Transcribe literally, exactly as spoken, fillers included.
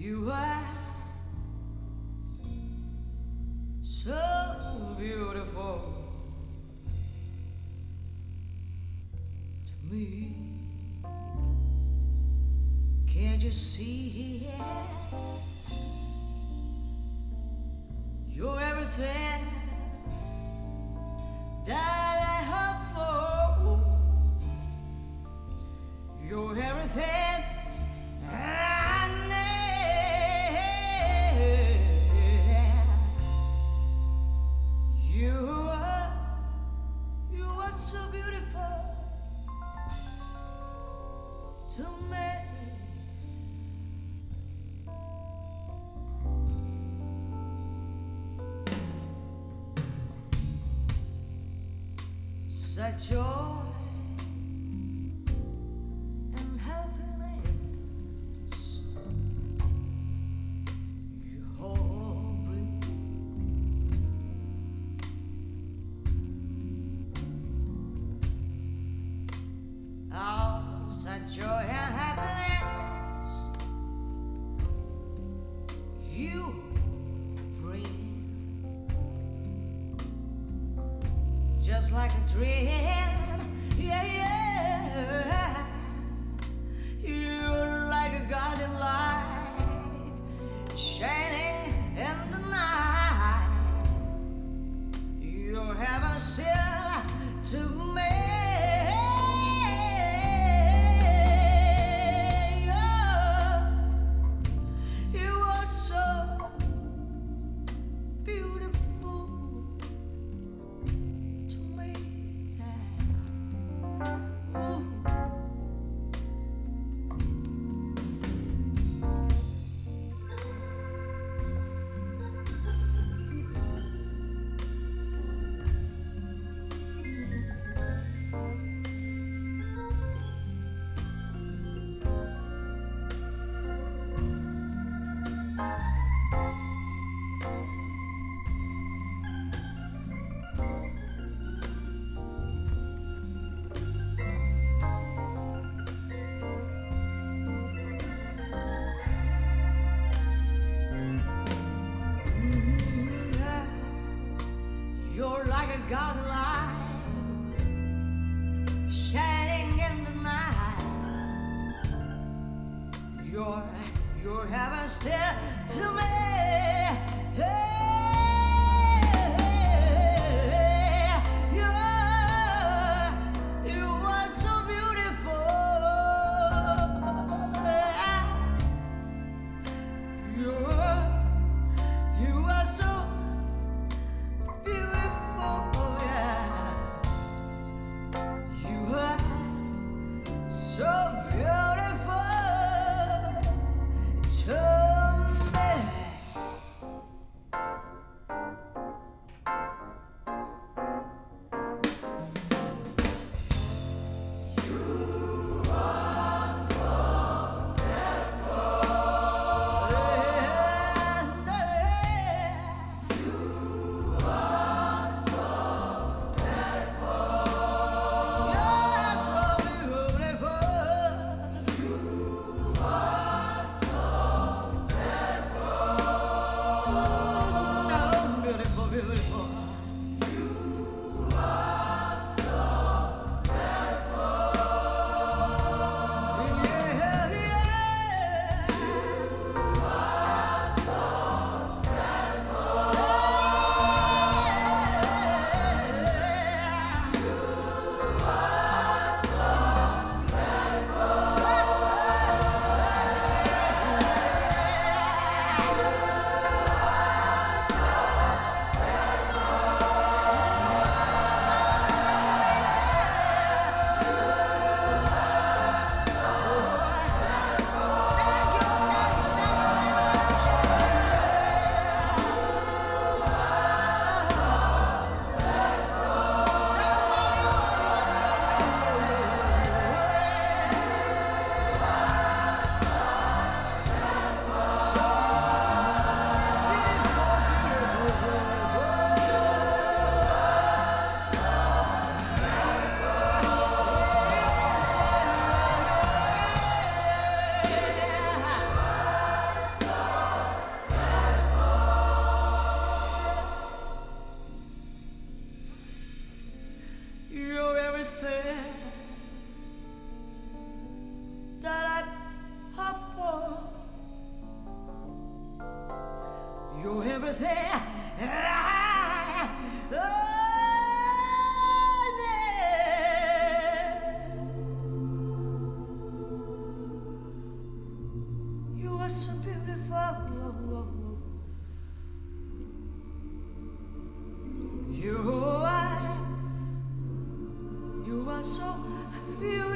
You are so beautiful to me. Can't you see it? You're everything that I hope for. You're everything I need. You are, you are so beautiful to me. Such joy and happiness you hold me. Oh, such joy and happiness you bring. Just like a dream, yeah, yeah. You're like a golden light shining in the night. You're heaven still to me. You, you are so beautiful. You're like a golden light shining in the night. You're, you're heaven still to me. Hey, you are, you are so beautiful. You're, you are so beautiful, yeah. You are so beautiful to me. so beautiful.